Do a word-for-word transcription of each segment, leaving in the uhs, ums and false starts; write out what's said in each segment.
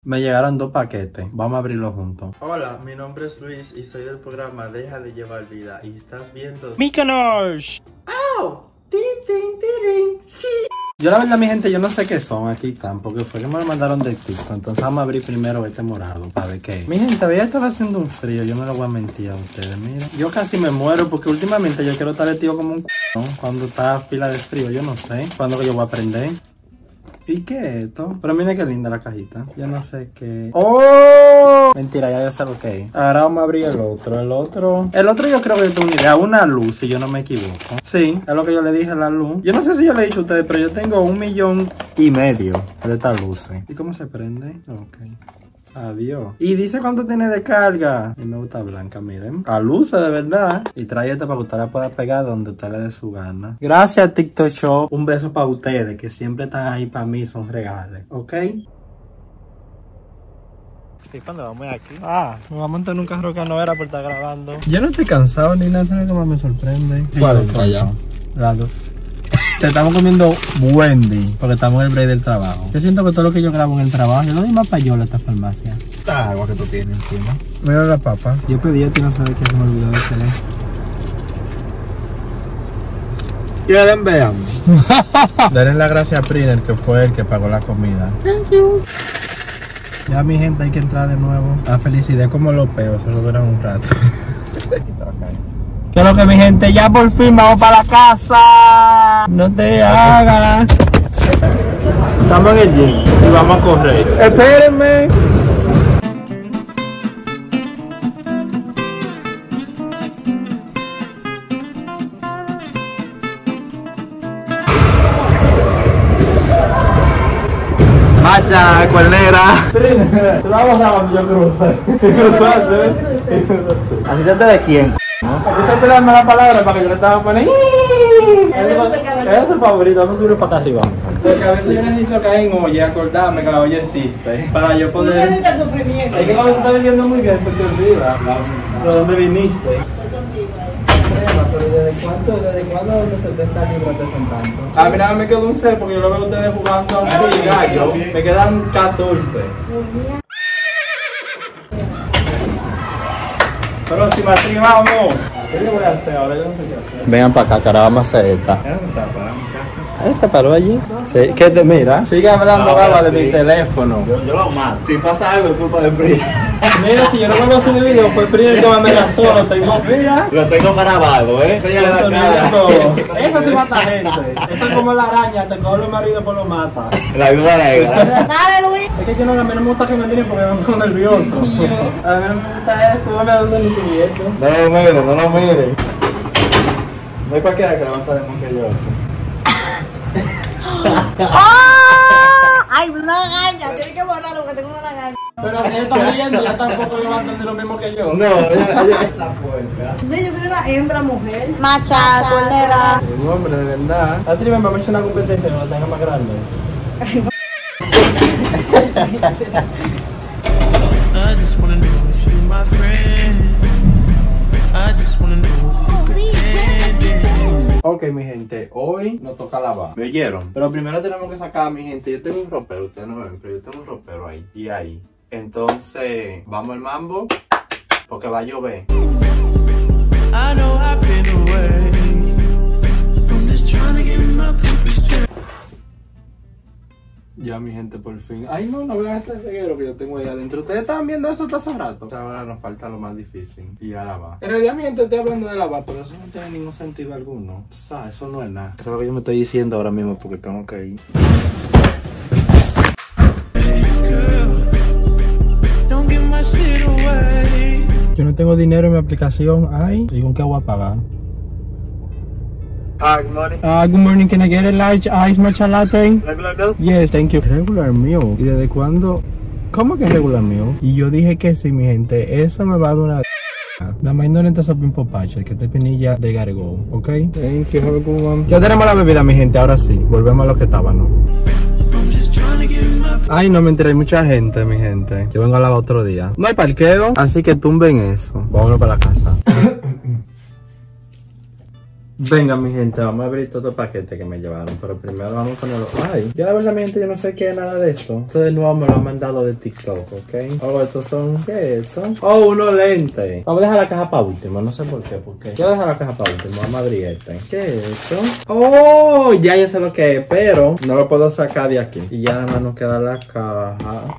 Me llegaron dos paquetes. Vamos a abrirlos juntos. Hola, mi nombre es Luis y soy del programa Deja de Llevar Vida. Y estás viendo... ¡Míconos! ¡Au! ¡Tin, tin, tirin! Yo la verdad, mi gente, yo no sé qué son. Aquí están, porque fue que me lo mandaron de TikTok. Entonces vamos a abrir primero este morado para ver qué es. Mi gente, había estado haciendo un frío. Yo no lo voy a mentir a ustedes, miren. Yo casi me muero porque últimamente yo quiero estar vestido como un c***, ¿no? Cuando está pila de frío, yo no sé. ¿Cuándo que yo voy a aprender? ¿Y qué es esto? Pero miren qué linda la cajita. Yo no sé qué... ¡Oh! Mentira, ya yo sé lo que es. Ahora vamos a abrir el otro. El otro... El otro yo creo que tengo una idea. Una luz, si yo no me equivoco. Sí, es lo que yo le dije a la luz. Yo no sé si yo le he dicho a ustedes, pero yo tengo un millón y medio de estas luces. ¿Y cómo se prende? Ok. Adiós. Y dice cuánto tiene de carga. Y me gusta blanca, miren. A luce de verdad. Y trae esta para que usted la pueda pegar donde usted le dé su gana. Gracias, TikTok Shop. Un beso para ustedes, que siempre están ahí para mí, son regales. ¿Ok? ¿Y cuándo vamos aquí? Ah, me voy a montar en un carro que no era por estar grabando. Yo no estoy cansado ni nada, eso es lo que más me sorprende. ¿Cuál es allá? La luz. Te estamos comiendo Wendy, porque estamos en el break del trabajo. Yo siento que todo lo que yo grabo en el trabajo, yo lo doy más payola a esta farmacia. Esta agua que tú tienes encima. Mira la papa. Yo pedí esto y no sé de qué se me olvidó de hacer. ¿Quieren vean? Denle la gracia a Priner, que fue el que pagó la comida. Thank you. Ya mi gente, hay que entrar de nuevo. La felicidad es como los peos, solo duran un rato. ¿Qué es lo que mi gente? Ya por fin vamos para la casa. No te hagas. Estamos en el gym y vamos a correr. Espérenme. Macha, cuernera. Tú la vas a yo cruzo. ¿Asistente de quién? Aquí se pelearme la palabra para que yo le estaba poniendo. Es su favorito, vamos a subirlo para acá arriba. Porque a veces yo necesito caer en olla, acordarme que la olla existe. Para yo poder. Es que cuando se está viviendo muy bien se te olvida. ¿De dónde viniste? Pero ¿desde cuánto, desde cuándo los setenta libras pesan tanto? Ah, mira, me quedó un C porque yo lo veo a ustedes jugando así, gallo. Me quedan catorce. Pero si me así vamos. ¿Qué yo voy a hacer ahora? Yo no sé qué hacer. Vengan para acá, que ahora vamos a hacer esta. ¿Dónde está para muchacho? Ahí se paró allí. Sí, ¿qué te mira? Sigue hablando, Gaba, de mi teléfono. Yo, yo lo mato. Si pasa algo es culpa de Pri. Mira, si yo no vuelvo a subir video, fue Pri el que me amenazó. Lo tengo, mira. Lo tengo grabado, ¿eh? Enséñale la cara. Eso sí mata gente. Eso es como la araña, te coge los maridos por lo mata. La ayuda negra. Dale, Luis. Es que yo no, a mí no me gusta que me miren porque me pongo nervioso. A mí no me gusta eso, no me da un sentimiento. No lo miren, no lo miren. No hay cualquiera que levanta de más que yo. ¡Ah! ¡Ay, una lagaña! Tienes que borrarlo porque tengo una lagaña. Pero si ella está riendo, ya tampoco levantan de lo mismo que yo. No, ella, ella es la puerta. Yo soy una hembra mujer. Macha, cuernera. Un hombre, de verdad. Atri, me va a echar una competencia que la tenga más grande. I just wanna know if you my friend. I just wanna know if you pretending. Ok, mi gente, hoy nos toca lavar. ¿Me oyeron? Pero primero tenemos que sacar, mi gente. Yo tengo un ropero, ustedes no ven, pero yo tengo un ropero ahí y ahí. Entonces, vamos al mambo porque va a llover. I know I've been away. I'm just trying to get my purpose straight. Ya, mi gente, por fin. Ay, no, no vean ese reguero que yo tengo ahí adentro. Ustedes estaban viendo eso hasta hace rato. Ahora nos falta lo más difícil. Y a lavar. En realidad, mi gente, estoy hablando de lavar, pero eso no tiene ningún sentido alguno. O sea, eso no es nada. Eso es lo que yo me estoy diciendo ahora mismo porque tengo que ir. Don't give my shit away. Yo no tengo dinero en mi aplicación. Ay, ¿y con qué voy a pagar? Ah, good morning. Ah, good morning. Can I get a large ice matcha latte? Regular milk? Yes, thank you. Regular meal. ¿Y desde cuándo? ¿Cómo que regular meal? Y yo dije que sí, mi gente. Eso me va a dar una... La mañana está sopin popache, que te pinilla de gargo, ¿ok? Thank you, have a good one. Ya tenemos la bebida, mi gente. Ahora sí, volvemos a lo que estábamos. I'm just trying to get my. Ay, no, mentira, hay mucha gente, mi gente. Yo vengo a lavar otro día. No hay parqueo, así que tumben eso. Vámonos para la casa. Venga, mi gente, vamos a abrir todo el paquete que me llevaron. Pero primero vamos a ponerlo. Ay, yo la verdad, mi gente, yo no sé qué es nada de esto. Esto de nuevo me lo han mandado de TikTok, ¿ok? Oh, estos son. ¿Qué es esto? Oh, unos lentes. Vamos a dejar la caja para último, no sé por qué. Porque quiero dejar la caja para último. Vamos a abrir este. ¿Qué es esto? Oh, ya yo sé lo que es, pero no lo puedo sacar de aquí. Y ya nada más nos queda la caja.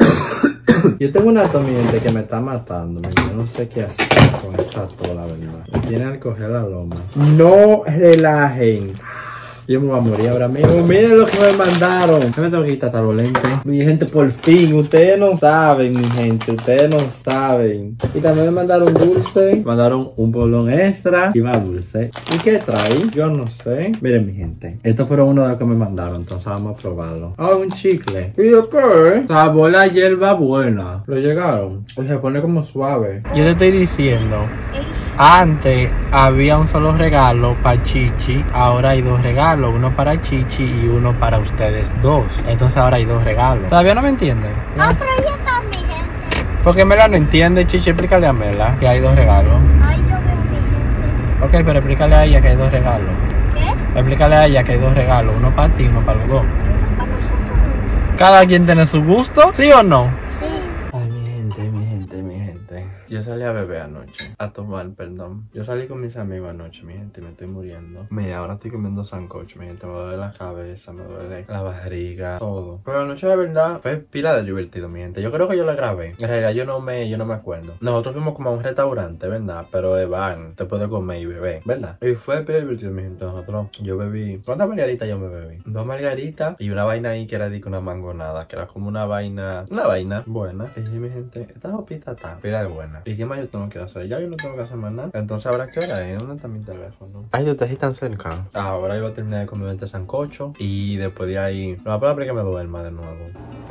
Yo tengo una gente que me está matando, man. Yo no sé qué hacer con esta tola, la verdad. Me tiene al coger la loma. No relajen. Yo me voy a morir ahora mismo. Miren lo que me mandaron. Yo me tengo que quitar los lentes. Mi gente, por fin. Ustedes no saben, mi gente. Ustedes no saben. Y también me mandaron dulce. Me mandaron un bolón extra y más dulce. ¿Y qué trae? Yo no sé. Miren, mi gente. Estos fueron uno de los que me mandaron. Entonces vamos a probarlo. Ah, un chicle. ¿Y yo qué? Sabor a hierba buena. ¿Lo llegaron? O se pone como suave. Yo te estoy diciendo. Antes había un solo regalo para Chichi, ahora hay dos regalos, uno para Chichi y uno para ustedes dos. Entonces ahora hay dos regalos. ¿Todavía no me entiende? No, pero yo también, gente. Porque Mela no entiende, Chichi, explícale a Mela que hay dos regalos. Ay, yo veo mi gente. Ok, pero explícale a ella que hay dos regalos. ¿Qué? Explícale a ella que hay dos regalos, uno para ti y uno para los dos. Para nosotros. ¿Cada quien tiene su gusto? ¿Sí o no? Sí. Ay, mi gente, mi gente, mi gente. Yo salí a beber anoche, a tomar, perdón. Yo salí con mis amigos anoche, mi gente, me estoy muriendo. Mira, ahora estoy comiendo sancocho, mi gente, me duele la cabeza, me duele la barriga, todo. Pero anoche, la verdad, fue pila de divertido, mi gente. Yo creo que yo la grabé. En realidad, yo no me, yo no me acuerdo. Nosotros fuimos como a un restaurante, ¿verdad? Pero de van, te puede comer y beber, ¿verdad? Y fue pila divertido, mi gente. Nosotros, yo bebí. ¿Cuántas margaritas yo me bebí? Dos margaritas y una vaina ahí que era de una mangonada, que era como una vaina, una vaina buena. Y mi gente, esta hopita está pila de buena. ¿Y qué más yo tengo que hacer? Ya yo no tengo que hacer más nada. Entonces, ¿ahora qué hora es? ¿Dónde está mi teléfono? Ay, ustedes están cerca. Ahora yo voy a terminar de comer este sancocho. Y después de ahí, no va a poder que me duerma de nuevo.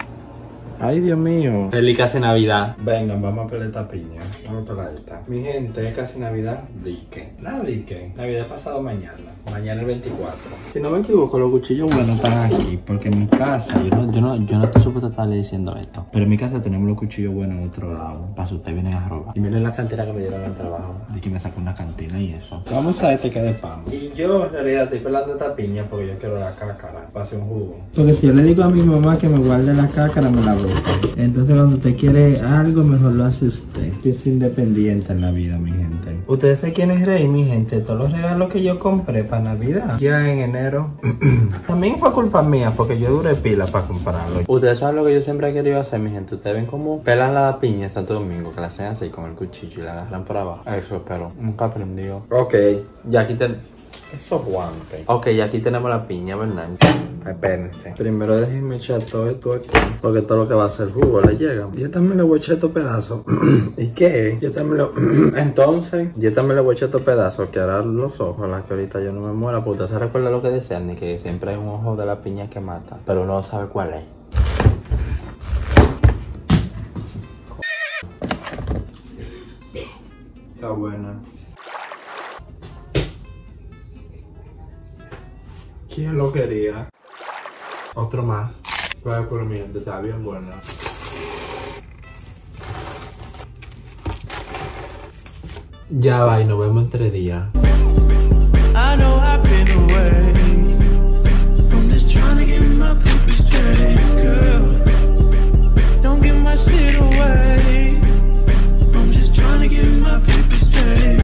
Ay, Dios mío. Feliz casi Navidad. Vengan, vamos a pelar esta piña. Vamos a tocar esta. Mi gente, es casi Navidad. Dique. Nada, dique. Navidad pasado mañana. Mañana el veinticuatro. Si no me equivoco, los cuchillos buenos están aquí. Porque en mi casa, yo no, yo no, yo no estoy supuesto a estarle diciendo esto. Pero en mi casa tenemos los cuchillos buenos en otro lado. Para si ustedes vienen a robar. Y miren la cantera que me dieron al trabajo. De que me sacó una cantina y eso. Vamos a este que de pan. Y yo, en realidad, estoy pelando esta piña porque yo quiero la cácara. Para hacer un jugo. Porque si yo le digo a mi mamá que me guarde la cácara, me la voy. Entonces cuando usted quiere algo, mejor lo hace usted. Que es independiente en la vida, mi gente. Ustedes saben quién es Rey, mi gente. Todos los regalos que yo compré para Navidad, ya en enero, también fue culpa mía, porque yo duré pila para comprarlo. Ustedes saben lo que yo siempre he querido hacer, mi gente. Ustedes ven cómo pelan la piña en Santo Domingo, que la hacen así con el cuchillo y la agarran por abajo. Eso, pero nunca aprendió. Ok, ya aquí tenemos... Eso guantes. Ok, y aquí tenemos la piña, ¿verdad? Espérense. Primero déjenme echar todo esto aquí. Porque todo lo que va a ser jugo le llega. Yo también le voy a echar estos pedazos. ¿Y qué? Yo también lo... Entonces, yo también le voy a echar estos pedazos. Que harán los ojos. La que ahorita yo no me muera. Porque usted se recuerda lo que decían. Ni que siempre hay un ojo de la piña que mata. Pero uno no sabe cuál es. Está buena. ¿Quién lo quería? Otro más. Fue por mi gente, está bien buena. Ya va y nos vemos en tres días.